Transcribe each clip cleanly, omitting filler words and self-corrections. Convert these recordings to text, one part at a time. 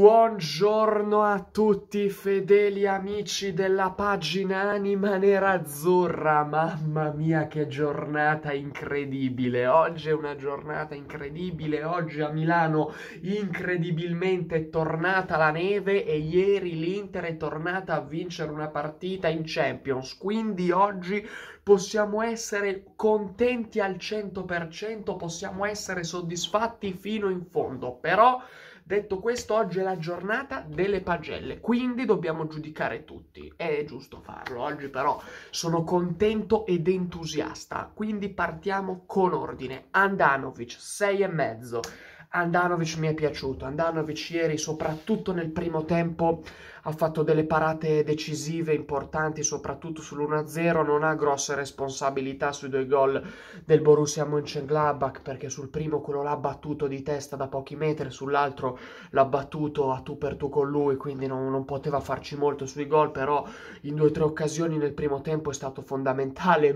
Buongiorno a tutti fedeli amici della pagina Anima Nerazzurra. Mamma mia che giornata incredibile, oggi è una giornata incredibile, oggi a Milano incredibilmente è tornata la neve e ieri l'Inter è tornata a vincere una partita in Champions, quindi oggi possiamo essere contenti al 100%, possiamo essere soddisfatti fino in fondo, però detto questo, oggi è la giornata delle pagelle, quindi dobbiamo giudicare tutti. È giusto farlo. Oggi però sono contento ed entusiasta, quindi partiamo con ordine. Handanovic, 6,5. Handanovic mi è piaciuto. Handanovic ieri, soprattutto nel primo tempo, ha fatto delle parate decisive, importanti, soprattutto sull'1-0. Non ha grosse responsabilità sui due gol del Borussia Mönchengladbach, perché sul primo quello l'ha battuto di testa da pochi metri, sull'altro l'ha battuto a tu per tu con lui, quindi non poteva farci molto sui gol, però in 2 o 3 occasioni nel primo tempo è stato fondamentale.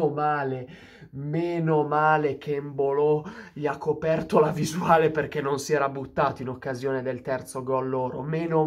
Meno male che Embolo gli ha coperto la visuale perché non si era buttato in occasione del terzo gol loro. Meno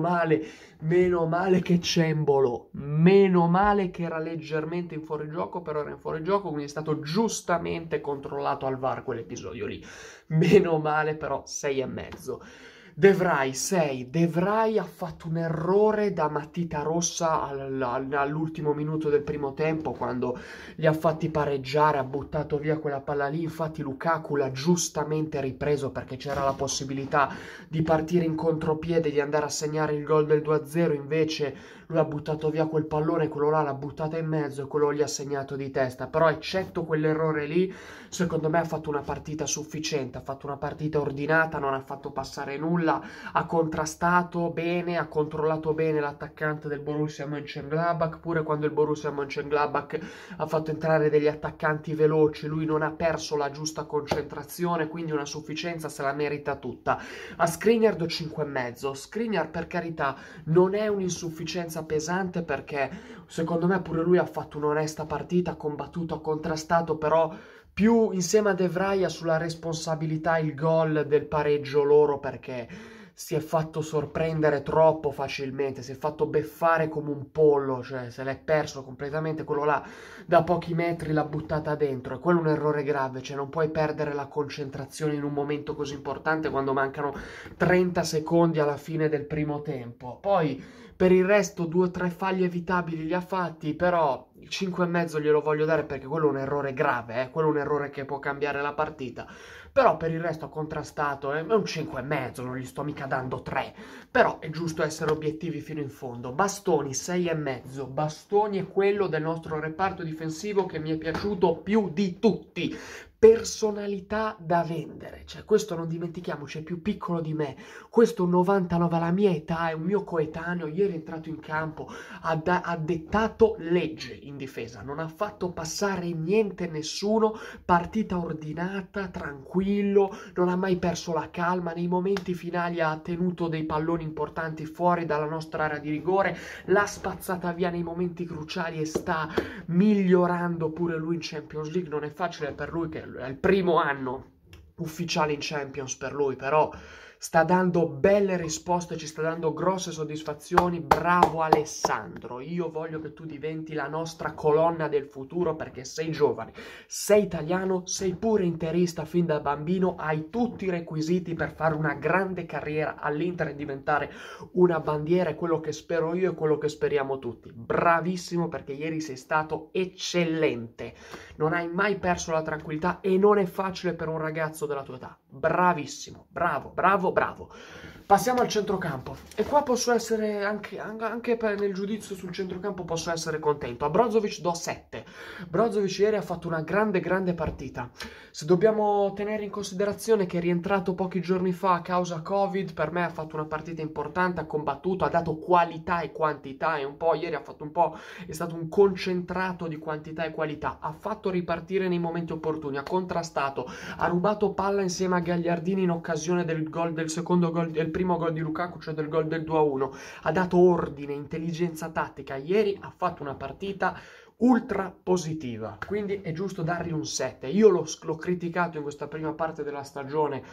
male che c'è Embolo, meno male che era leggermente in fuorigioco, però era in fuorigioco, quindi è stato giustamente controllato al VAR quell'episodio lì. Meno male, però 6,5. De Vrij 6. De Vrij ha fatto un errore da matita rossa all'ultimo minuto del primo tempo, quando li ha fatti pareggiare, ha buttato via quella palla lì. Infatti Lukaku l'ha giustamente ripreso perché c'era la possibilità di partire in contropiede, di andare a segnare il gol del 2-0, invece lui ha buttato via quel pallone, quello là l'ha buttata in mezzo e quello gli ha segnato di testa. Però eccetto quell'errore lì, secondo me ha fatto una partita sufficiente, ha fatto una partita ordinata, non ha fatto passare nulla, ha contrastato bene, ha controllato bene l'attaccante del Borussia Mönchengladbach. Pure quando il Borussia Mönchengladbach ha fatto entrare degli attaccanti veloci, lui non ha perso la giusta concentrazione, quindi una sufficienza se la merita tutta. A Skriniar do 5,5. Skriniar, per carità, non è un'insufficienza pesante, perché secondo me pure lui ha fatto un'onesta partita, ha combattuto, ha contrastato, però più insieme a De Vrij ha sulla responsabilità il gol del pareggio loro, perché si è fatto sorprendere troppo facilmente, si è fatto beffare come un pollo, cioè se l'è perso completamente. Quello là da pochi metri l'ha buttata dentro, e quello è un errore grave, cioè non puoi perdere la concentrazione in un momento così importante quando mancano 30 secondi alla fine del primo tempo. Poi per il resto 2 o 3 falli evitabili li ha fatti, però il 5,5 glielo voglio dare perché quello è un errore grave, quello è un errore che può cambiare la partita. Però per il resto ha contrastato, è un 5,5, non gli sto mica dando 3. Però è giusto essere obiettivi fino in fondo. Bastoni 6,5. Bastoni è quello del nostro reparto difensivo che mi è piaciuto più di tutti. Personalità da vendere, cioè questo non dimentichiamoci, è più piccolo di me, questo è un 99 alla mia età, è un mio coetaneo, ieri è entrato in campo, ha dettato legge in difesa, non ha fatto passare niente nessuno, partita ordinata, tranquillo, non ha mai perso la calma, nei momenti finali ha tenuto dei palloni importanti fuori dalla nostra area di rigore, l'ha spazzata via nei momenti cruciali e sta migliorando pure lui in Champions League. Non è facile per lui, che è il primo anno ufficiale in Champions per lui, però sta dando belle risposte, ci sta dando grosse soddisfazioni. Bravo Alessandro, io voglio che tu diventi la nostra colonna del futuro, perché sei giovane, sei italiano, sei pure interista fin da bambino, hai tutti i requisiti per fare una grande carriera all'Inter e diventare una bandiera. È quello che spero io e quello che speriamo tutti. Bravissimo, perché ieri sei stato eccellente, non hai mai perso la tranquillità e non è facile per un ragazzo della tua età. Bravissimo, bravo. Passiamo al centrocampo, e qua posso essere anche nel giudizio sul centrocampo posso essere contento. A Brozovic do 7. Brozovic ieri ha fatto una grande partita. Se dobbiamo tenere in considerazione che è rientrato pochi giorni fa a causa Covid, per me ha fatto una partita importante, ha combattuto, ha dato qualità e quantità, e un po' ieri ha fatto un po', è stato un concentrato di quantità e qualità, ha fatto ripartire nei momenti opportuni, ha contrastato, ha rubato palla insieme a Gagliardini in occasione del gol, del secondo gol, del primo gol di Lukaku, cioè del gol del 2-1, ha dato ordine, intelligenza tattica. Ieri ha fatto una partita ultra positiva, quindi è giusto dargli un 7. Io l'ho criticato in questa prima parte della stagione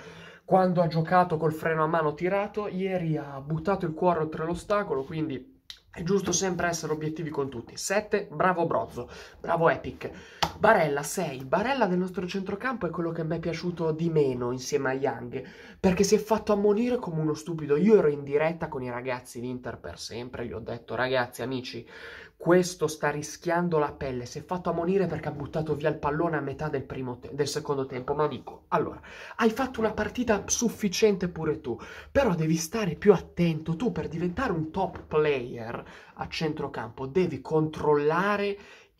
quando ha giocato col freno a mano tirato, ieri ha buttato il cuore oltre l'ostacolo, quindi è giusto sempre essere obiettivi con tutti. 7, bravo Brozzo, bravo Epic. Barella 6, Barella del nostro centrocampo è quello che mi è piaciuto di meno insieme a Young, perché si è fatto ammonire come uno stupido. Io ero in diretta con i ragazzi di Inter per sempre, gli ho detto ragazzi, amici, questo sta rischiando la pelle, si è fatto ammonire perché ha buttato via il pallone a metà del secondo tempo, ma dico, allora, hai fatto una partita sufficiente pure tu, però devi stare più attento, tu per diventare un top player a centrocampo devi controllare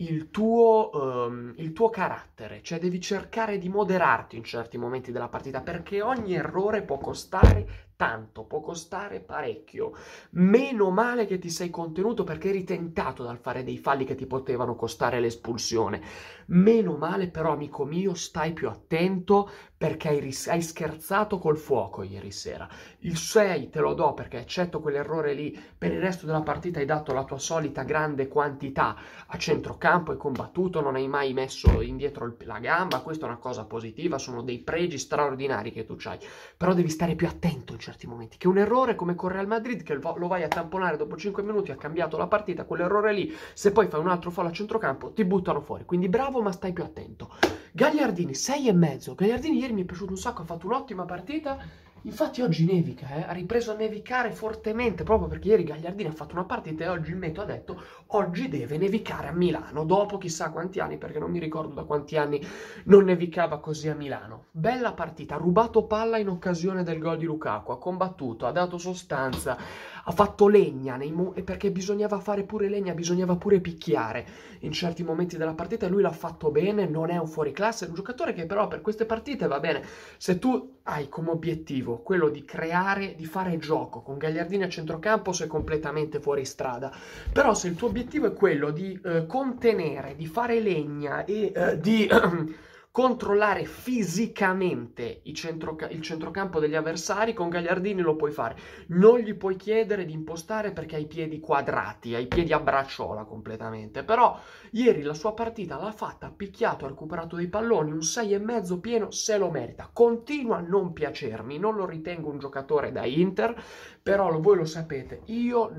il tuo carattere, cioè devi cercare di moderarti in certi momenti della partita, perché ogni errore può costare tanto, può costare parecchio. Meno male che ti sei contenuto perché eri tentato dal fare dei falli che ti potevano costare l'espulsione. Meno male però, amico mio, stai più attento perché hai scherzato col fuoco ieri sera. Il 6 te lo do perché, eccetto quell'errore lì, per il resto della partita hai dato la tua solita grande quantità a centrocampo, hai combattuto, non hai mai messo indietro la gamba, questa è una cosa positiva, sono dei pregi straordinari che tu c'hai, però devi stare più attento in certi momenti, che un errore come con Real Madrid, che lo vai a tamponare dopo 5 minuti, ha cambiato la partita, quell'errore lì, se poi fai un altro fallo a centrocampo, ti buttano fuori, quindi bravo ma stai più attento. Gagliardini 6,5, Gagliardini ieri mi è piaciuto un sacco, ha fatto un'ottima partita. Infatti oggi nevica, ha ripreso a nevicare fortemente, proprio perché ieri Gagliardini ha fatto una partita e oggi il Meteo ha detto oggi deve nevicare a Milano, dopo chissà quanti anni, perché non mi ricordo da quanti anni non nevicava così a Milano. Bella partita, ha rubato palla in occasione del gol di Lukaku, ha combattuto, ha dato sostanza, ha fatto legna, perché bisognava fare pure legna, bisognava pure picchiare in certi momenti della partita e lui l'ha fatto bene, non è un fuoriclasse, è un giocatore che però per queste partite va bene. Se tu hai come obiettivo quello di creare, di fare gioco con Gagliardini a centrocampo, sei completamente fuori strada. Però se il tuo obiettivo è quello di contenere, di fare legna e di controllare fisicamente il centrocampo degli avversari, con Gagliardini lo puoi fare. Non gli puoi chiedere di impostare perché ha i piedi quadrati, ha i piedi a bracciola completamente. Però ieri la sua partita l'ha fatta, ha picchiato, ha recuperato dei palloni, un 6,5 pieno, se lo merita. Continua a non piacermi, non lo ritengo un giocatore da Inter, però voi lo sapete, io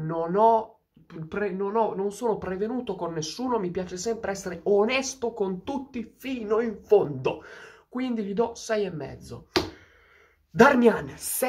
non sono prevenuto con nessuno, mi piace sempre essere onesto con tutti fino in fondo. Quindi gli do 6,5. Darmian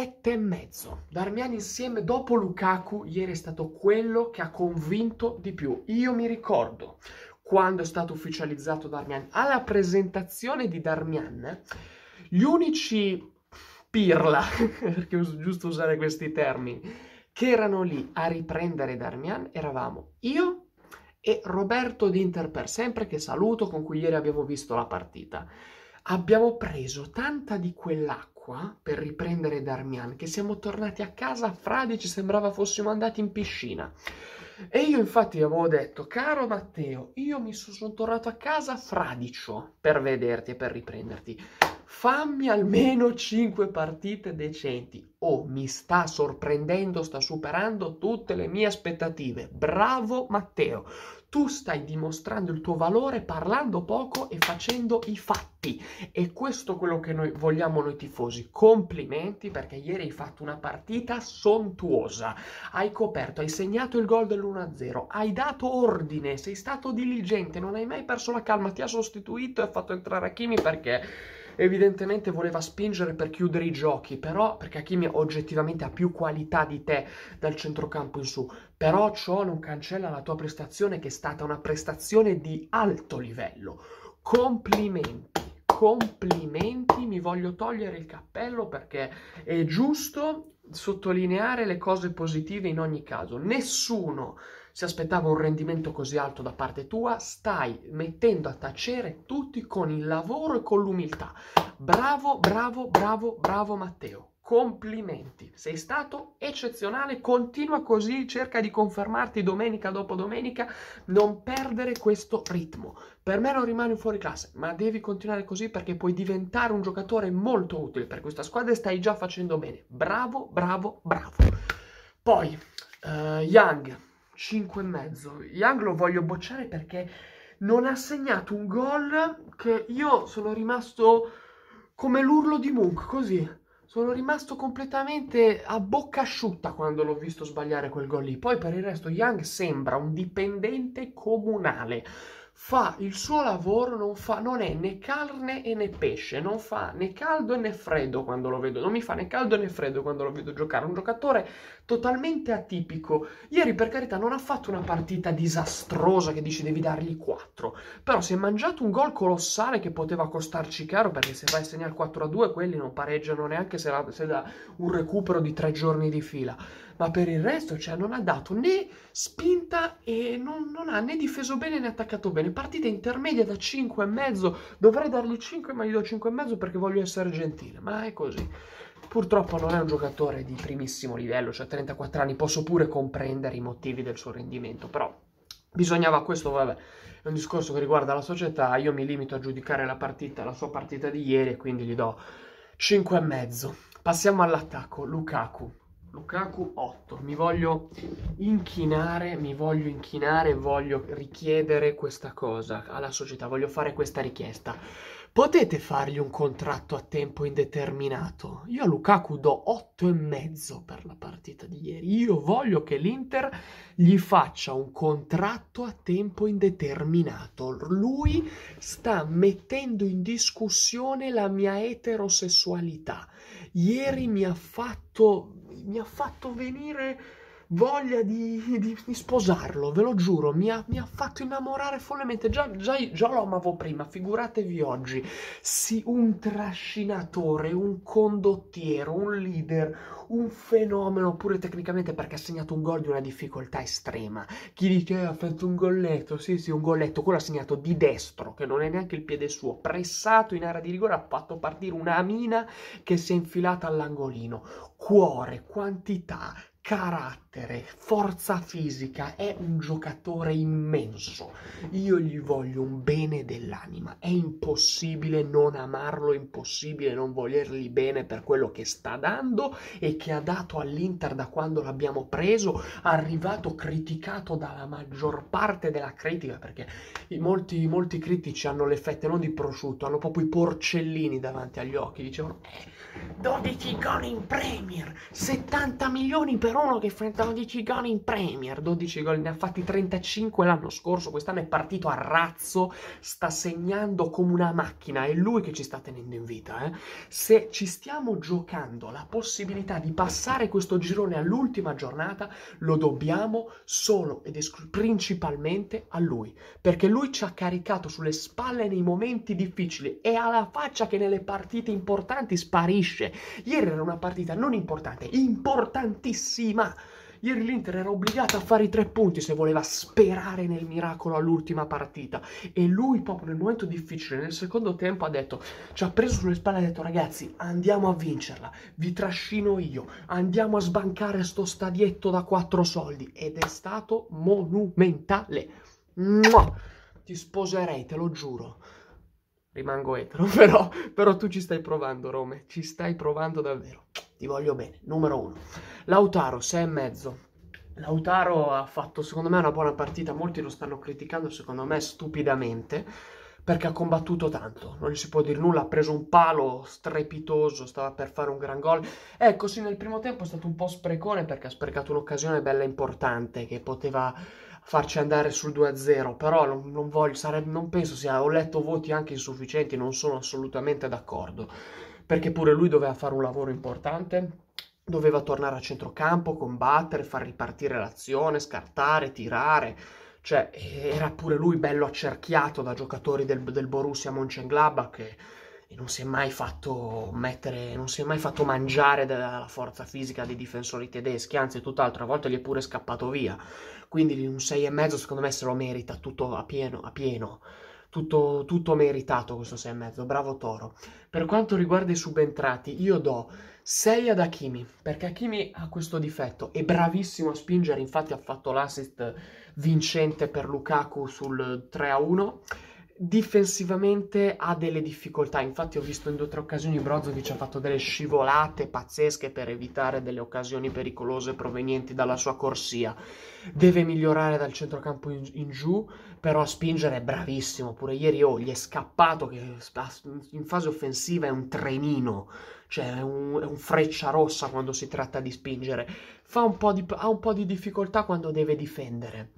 7,5. Darmian insieme dopo Lukaku ieri è stato quello che ha convinto di più. Io mi ricordo quando è stato ufficializzato Darmian, alla presentazione di Darmian, gli unici pirla, perché è giusto usare questi termini, che erano lì a riprendere Darmian eravamo io e Roberto di Inter per sempre, che saluto, con cui ieri abbiamo visto la partita. Abbiamo preso tanta di quell'acqua per riprendere Darmian che siamo tornati a casa fradici, sembrava fossimo andati in piscina. E io infatti avevo detto, caro Matteo, io mi sono tornato a casa fradicio per vederti e per riprenderti. Fammi almeno 5 partite decenti. Oh, mi sta sorprendendo, sta superando tutte le mie aspettative. Bravo Matteo. Tu stai dimostrando il tuo valore parlando poco e facendo i fatti. E questo è quello che noi vogliamo noi tifosi. Complimenti perché ieri hai fatto una partita sontuosa. Hai coperto, hai segnato il gol dell'1-0, hai dato ordine, sei stato diligente, non hai mai perso la calma, ti ha sostituito e ha fatto entrare Hakimi perché evidentemente voleva spingere per chiudere i giochi, però perché Hakimi oggettivamente ha più qualità di te dal centrocampo in su, però ciò non cancella la tua prestazione che è stata una prestazione di alto livello. Complimenti, complimenti, mi voglio togliere il cappello perché è giusto sottolineare le cose positive in ogni caso. Nessuno si aspettava un rendimento così alto da parte tua, stai mettendo a tacere tutti con il lavoro e con l'umiltà. Bravo, bravo, bravo, bravo Matteo. Complimenti, sei stato eccezionale, continua così, cerca di confermarti domenica dopo domenica, non perdere questo ritmo. Per me non rimani fuori classe, ma devi continuare così perché puoi diventare un giocatore molto utile per questa squadra e stai già facendo bene. Bravo, bravo, bravo. Poi, Young, 5,5. Young lo voglio bocciare perché non ha segnato un gol che io sono rimasto come l'urlo di Munch, così. Sono rimasto completamente a bocca asciutta quando l'ho visto sbagliare quel gol lì. Poi per il resto Young sembra un dipendente comunale. Fa il suo lavoro, non è né carne né pesce, non fa né caldo né freddo quando lo vedo, non mi fa né caldo né freddo quando lo vedo giocare. Un giocatore totalmente atipico. Ieri, per carità, non ha fatto una partita disastrosa che dici devi dargli 4, però si è mangiato un gol colossale che poteva costarci caro, perché se vai a segnare 4-2 quelli non pareggiano neanche se da un recupero di 3 giorni di fila. Ma per il resto, cioè, non ha dato né spinta e non ha né difeso bene né attaccato bene. Partita intermedia da 5,5, dovrei dargli 5, ma gli do 5,5 perché voglio essere gentile, ma è così. Purtroppo non è un giocatore di primissimo livello, cioè 34 anni, posso pure comprendere i motivi del suo rendimento, però bisognava questo, vabbè, è un discorso che riguarda la società, io mi limito a giudicare la partita, la sua partita di ieri, e quindi gli do 5,5. Passiamo all'attacco, Lukaku 8, mi voglio inchinare, voglio richiedere questa cosa alla società, voglio fare questa richiesta. Potete fargli un contratto a tempo indeterminato? Io a Lukaku do 8,5 per la partita di ieri. Io voglio che l'Inter gli faccia un contratto a tempo indeterminato. Lui sta mettendo in discussione la mia eterosessualità. Ieri mi ha fatto venire voglia di sposarlo, ve lo giuro, mi ha fatto innamorare follemente, già lo amavo prima, figuratevi oggi. Sì, un trascinatore, un condottiero, un leader, un fenomeno pure tecnicamente, perché ha segnato un gol di una difficoltà estrema. Chi dice ha fatto un golletto, sì un golletto, quello ha segnato di destro, che non è neanche il piede suo, pressato in area di rigore, ha fatto partire una mina che si è infilata all'angolino. Cuore, quantità, carattere, forza fisica, è un giocatore immenso. Io gli voglio un bene dell'anima. È impossibile non amarlo, è impossibile non volergli bene per quello che sta dando e che ha dato all'Inter da quando l'abbiamo preso, arrivato criticato dalla maggior parte della critica, perché molti critici hanno le fette non di prosciutto, hanno proprio i porcellini davanti agli occhi, dicevano 12 gol in Premier, 70 milioni per uno che fa 12 gol in Premier, 12 gol, ne ha fatti 35 l'anno scorso, quest'anno è partito a razzo, sta segnando come una macchina, è lui che ci sta tenendo in vita. Se ci stiamo giocando la possibilità di passare questo girone all'ultima giornata, lo dobbiamo solo ed principalmente a lui, perché lui ci ha caricato sulle spalle nei momenti difficili e ha la faccia che nelle partite importanti sparisce. Ieri era una partita non importante, importantissima. Ieri l'Inter era obbligata a fare i 3 punti se voleva sperare nel miracolo all'ultima partita. E lui proprio nel momento difficile, nel secondo tempo, ci ha preso sulle spalle e ha detto ragazzi andiamo a vincerla, vi trascino io, andiamo a sbancare sto stadietto da 4 soldi. Ed è stato monumentale. Mua! Ti sposerei, te lo giuro. Rimango etero, però tu ci stai provando, Rome, ci stai provando davvero. Ti voglio bene. Numero 1. Lautaro, 6,5. Lautaro ha fatto, secondo me, una buona partita. Molti lo stanno criticando, secondo me, stupidamente, perché ha combattuto tanto. Non gli si può dire nulla, ha preso un palo strepitoso, stava per fare un gran gol. Ecco, sì, nel primo tempo è stato un po' sprecone, perché ha sprecato un'occasione bella importante, che poteva farci andare sul 2-0, però non penso sia, ho letto voti anche insufficienti, non sono assolutamente d'accordo, perché pure lui doveva fare un lavoro importante, doveva tornare a centrocampo, combattere, far ripartire l'azione, scartare, tirare, cioè era pure lui bello accerchiato da giocatori del Borussia Mönchengladbach e non si è mai fatto mangiare dalla forza fisica dei difensori tedeschi, anzi tutt'altro, a volte gli è pure scappato via. Quindi un 6,5 secondo me se lo merita tutto a pieno. Tutto meritato questo 6,5, bravo Toro. Per quanto riguarda i subentrati, io do 6 ad Hakimi, perché Hakimi ha questo difetto, è bravissimo a spingere, infatti ha fatto l'assist vincente per Lukaku sul 3-1, difensivamente ha delle difficoltà. Infatti ho visto in 2 o 3 occasioni Brozovic ha fatto delle scivolate pazzesche per evitare delle occasioni pericolose provenienti dalla sua corsia. Deve migliorare dal centrocampo in giù, però a spingere è bravissimo. Pure ieri gli è scappato che in fase offensiva è un trenino, cioè è un freccia rossa quando si tratta di spingere. Ha un po' di difficoltà quando deve difendere.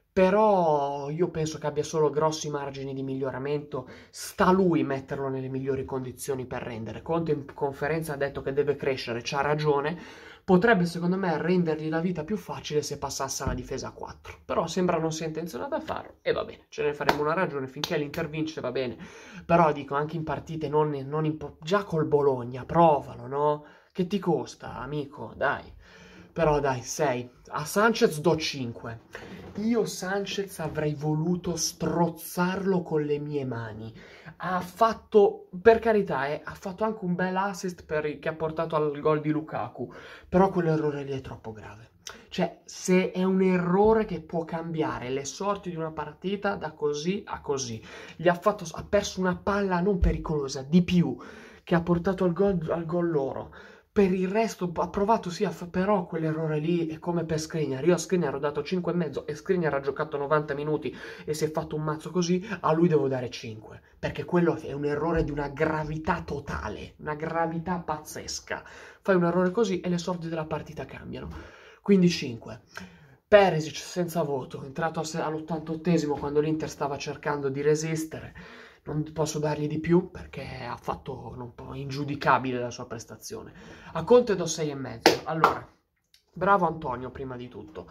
Però io penso che abbia solo grossi margini di miglioramento, sta a lui metterlo nelle migliori condizioni per rendere. Conte in conferenza ha detto che deve crescere, c'ha ragione, potrebbe secondo me rendergli la vita più facile se passasse alla difesa a 4, però sembra non sia intenzionato a farlo e va bene, ce ne faremo una ragione, finché l'Inter vince va bene, però dico anche in partite già col Bologna, provalo, no? Che ti costa, amico, dai. Però dai, 6. A Sanchez do 5. Io Sanchez avrei voluto strozzarlo con le mie mani. Ha fatto, per carità, ha fatto anche un bel assist che ha portato al gol di Lukaku. Però quell'errore lì è troppo grave. Cioè, se è un errore che può cambiare le sorti di una partita da così a così. Ha perso una palla non pericolosa, di più, che ha portato al gol loro. Per il resto ha provato sì, però quell'errore lì è come per Skriniar. Io a Skriniar ho dato 5,5 e Skriniar ha giocato 90 minuti e si è fatto un mazzo così, a lui devo dare 5. Perché quello è un errore di una gravità totale, una gravità pazzesca. Fai un errore così e le sorti della partita cambiano. Quindi 5. Perisic senza voto, entrato all'88esimo quando l'Inter stava cercando di resistere. Non posso dargli di più perché ha fatto un po' ingiudicabile la sua prestazione. A Conte do 6,5. Allora, bravo Antonio prima di tutto.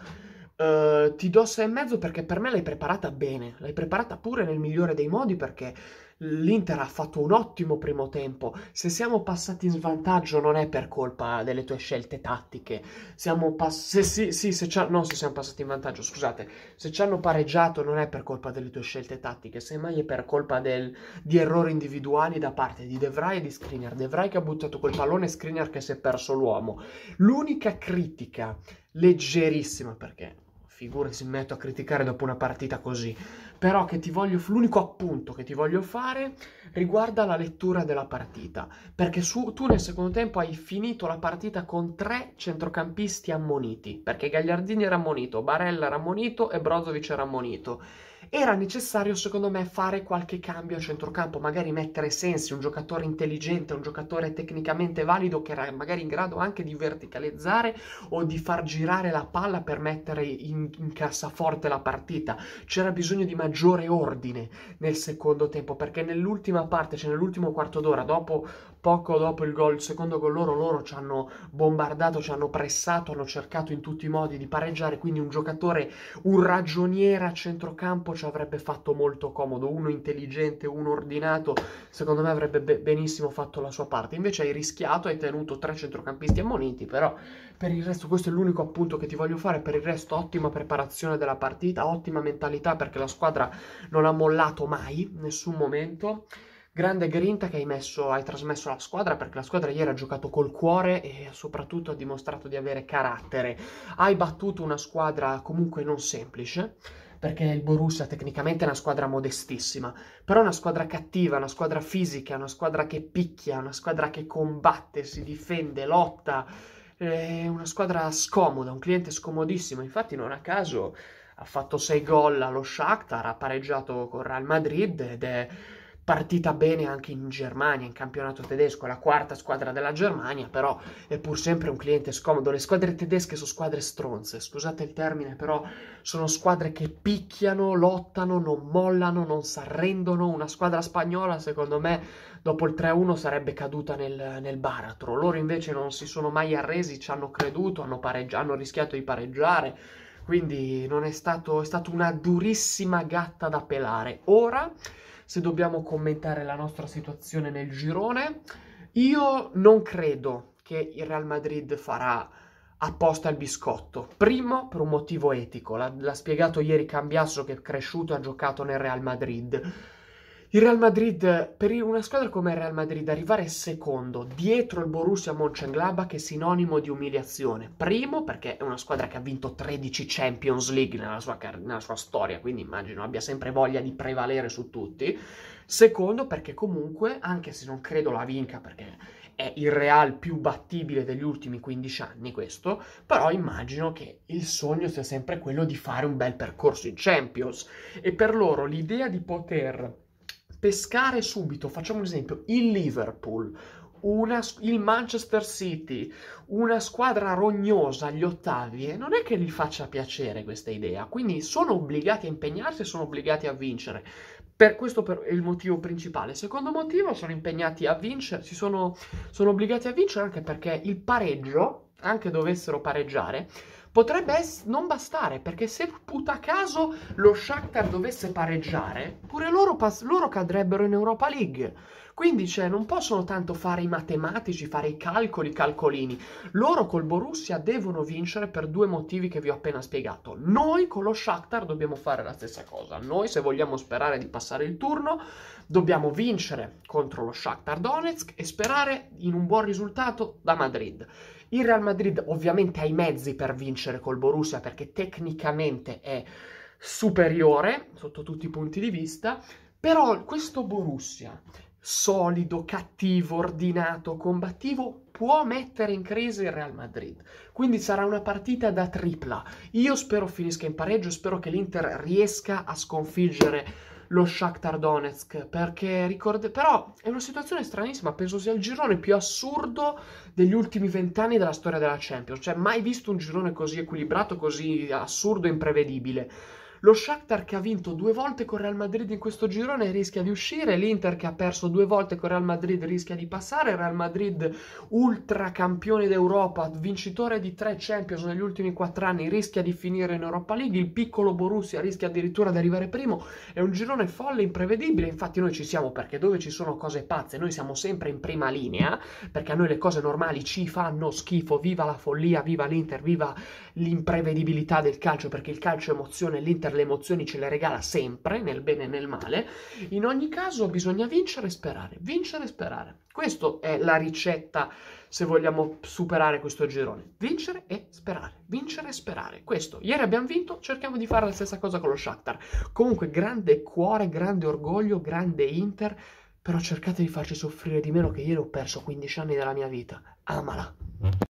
Ti do 6,5 perché per me l'hai preparata bene. L'hai preparata pure nel migliore dei modi perché l'Inter ha fatto un ottimo primo tempo. Se siamo passati in svantaggio non è per colpa delle tue scelte tattiche. No, se siamo passati in vantaggio, scusate. Se ci hanno pareggiato non è per colpa delle tue scelte tattiche, semmai è per colpa di errori individuali da parte di De Vrij e di Skriniar. De Vrij che ha buttato quel pallone e Skriniar che si è perso l'uomo. L'unica critica leggerissima, perché figure si metto a criticare dopo una partita così, però l'unico appunto che ti voglio fare riguarda la lettura della partita, perché tu nel secondo tempo hai finito la partita con 3 centrocampisti ammoniti, perché Gagliardini era ammonito, Barella era ammonito e Brozovic era ammonito. Era necessario, secondo me, fare qualche cambio a centrocampo, magari mettere Sensi, un giocatore intelligente, un giocatore tecnicamente valido che era magari in grado anche di verticalizzare o di far girare la palla per mettere in cassaforte la partita. C'era bisogno di maggiore ordine nel secondo tempo, perché nell'ultima parte, cioè nell'ultimo quarto d'ora, poco dopo il secondo gol loro ci hanno bombardato, ci hanno pressato, hanno cercato in tutti i modi di pareggiare, quindi un ragioniere a centrocampo ci avrebbe fatto molto comodo, uno intelligente, uno ordinato, secondo me avrebbe benissimo fatto la sua parte. Invece hai rischiato, hai tenuto 3 centrocampisti ammoniti, però per il resto questo è l'unico appunto che ti voglio fare. Per il resto ottima preparazione della partita, ottima mentalità perché la squadra non ha mollato mai, in nessun momento. Grande grinta che hai trasmesso alla squadra, perché la squadra ieri ha giocato col cuore e soprattutto ha dimostrato di avere carattere. Hai battuto una squadra comunque non semplice, perché il Borussia tecnicamente è una squadra modestissima, però è una squadra cattiva, una squadra fisica, una squadra che picchia, una squadra che combatte, si difende, lotta, è una squadra scomoda, un cliente scomodissimo. Infatti non a caso ha fatto 6 gol allo Shakhtar, ha pareggiato con Real Madrid ed è partita bene anche in Germania, in campionato tedesco, è la 4ª squadra della Germania, però è pur sempre un cliente scomodo. Le squadre tedesche sono squadre stronze, scusate il termine, però sono squadre che picchiano, lottano, non mollano, non si arrendono. Una squadra spagnola, secondo me, dopo il 3-1 sarebbe caduta nel baratro. Loro invece non si sono mai arresi, ci hanno creduto, hanno rischiato di pareggiare. Quindi è stato una durissima gatta da pelare. Ora, se dobbiamo commentare la nostra situazione nel girone, io non credo che il Real Madrid farà apposta il biscotto. Primo, per un motivo etico. L'ha spiegato ieri Cambiasso, che è cresciuto e ha giocato nel Real Madrid. Il Real Madrid, per una squadra come il Real Madrid, arrivare secondo dietro il Borussia Mönchengladbach è sinonimo di umiliazione. Primo, perché è una squadra che ha vinto 13 Champions League nella sua storia, quindi immagino abbia sempre voglia di prevalere su tutti. Secondo, perché comunque, anche se non credo la vinca, perché è il Real più battibile degli ultimi 15 anni questo, però immagino che il sogno sia sempre quello di fare un bel percorso in Champions. E per loro l'idea di poter pescare subito, facciamo un esempio, il Liverpool, il Manchester City, una squadra rognosa agli ottavi, non è che gli faccia piacere questa idea, quindi sono obbligati a impegnarsi e sono obbligati a vincere. Per questo è il motivo principale. Secondo motivo, sono impegnati a vincere, sono obbligati a vincere anche perché il pareggio, anche dovessero pareggiare, potrebbe non bastare, perché se puta caso lo Shakhtar dovesse pareggiare, pure loro cadrebbero in Europa League. Quindi, cioè, non possono tanto fare i matematici, fare i calcolini. Loro col Borussia devono vincere per due motivi che vi ho appena spiegato. Noi con lo Shakhtar dobbiamo fare la stessa cosa. Noi, se vogliamo sperare di passare il turno, dobbiamo vincere contro lo Shakhtar Donetsk e sperare in un buon risultato da Madrid. Il Real Madrid ovviamente ha i mezzi per vincere col Borussia perché tecnicamente è superiore sotto tutti i punti di vista, però questo Borussia solido, cattivo, ordinato, combattivo può mettere in crisi il Real Madrid. Quindi sarà una partita da tripla. Io spero finisca in pareggio, spero che l'Inter riesca a sconfiggere lo Shakhtar Donetsk, perché però è una situazione stranissima, penso sia il girone più assurdo degli ultimi 20 anni della storia della Champions, cioè mai visto un girone così equilibrato, così assurdo e imprevedibile. Lo Shakhtar che ha vinto 2 volte con Real Madrid in questo girone rischia di uscire, l'Inter che ha perso 2 volte con Real Madrid rischia di passare, il Real Madrid ultra campione d'Europa, vincitore di 3 Champions negli ultimi 4 anni, rischia di finire in Europa League, il piccolo Borussia rischia addirittura di arrivare primo, è un girone folle, imprevedibile, infatti noi ci siamo perché dove ci sono cose pazze noi siamo sempre in prima linea, perché a noi le cose normali ci fanno schifo, viva la follia, viva l'Inter, viva l'imprevedibilità del calcio, perché il calcio è emozione, l'Inter le emozioni ce le regala sempre, nel bene e nel male. In ogni caso bisogna vincere e sperare, vincere e sperare. Questa è la ricetta se vogliamo superare questo girone. Vincere e sperare, vincere e sperare. Questo, ieri abbiamo vinto, cerchiamo di fare la stessa cosa con lo Shakhtar. Comunque grande cuore, grande orgoglio, grande Inter, però cercate di farci soffrire di meno che ieri ho perso 15 anni della mia vita. Amala.